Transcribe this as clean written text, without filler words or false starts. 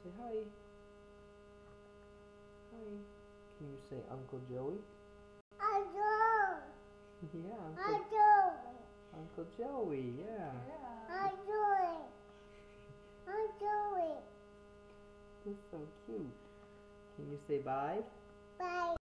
Say hi. Hi. Can you say Uncle Joey? Uncle. Yeah, Uncle. Uncle Joey, yeah. Uncle. Uncle. That's so cute. Can you say bye? Bye.